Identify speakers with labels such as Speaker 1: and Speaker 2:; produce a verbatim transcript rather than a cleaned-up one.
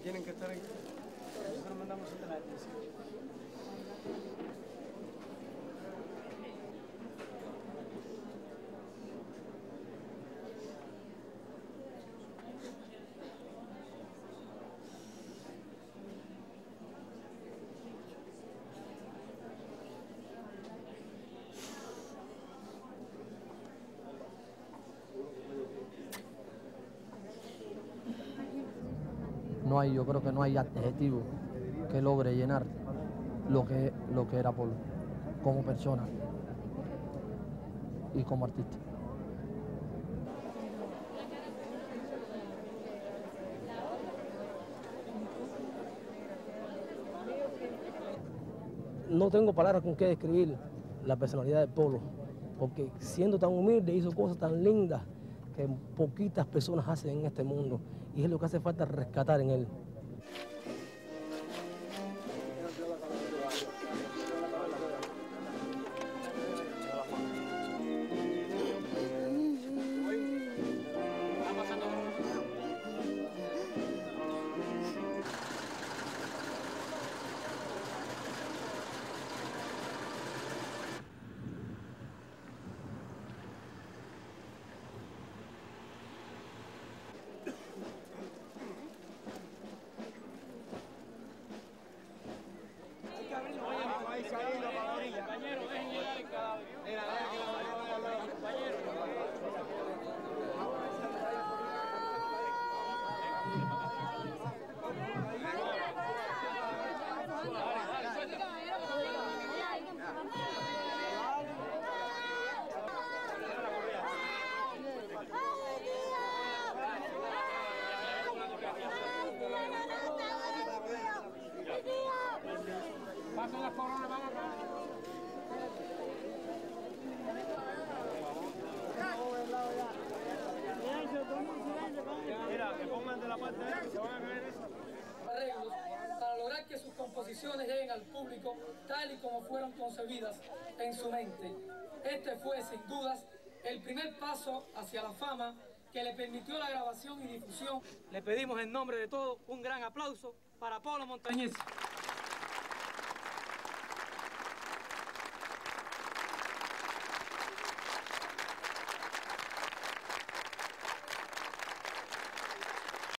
Speaker 1: tienen que estar ahí. Nosotros mandamos a la atención.
Speaker 2: No hay, yo creo que no hay adjetivo que logre llenar lo que, lo que era Polo, como persona y como artista. No tengo palabras con qué describir la personalidad de Polo, porque siendo tan humilde hizo cosas tan lindas que poquitas personas hacen en este mundo, y es lo que hace falta rescatar en él.
Speaker 3: Para lograr que sus composiciones lleguen al público tal y como fueron concebidas en su mente. Este fue, sin dudas, el primer paso hacia la fama que le permitió la grabación y difusión. Le pedimos en nombre de todos un gran aplauso para Polo Montanez.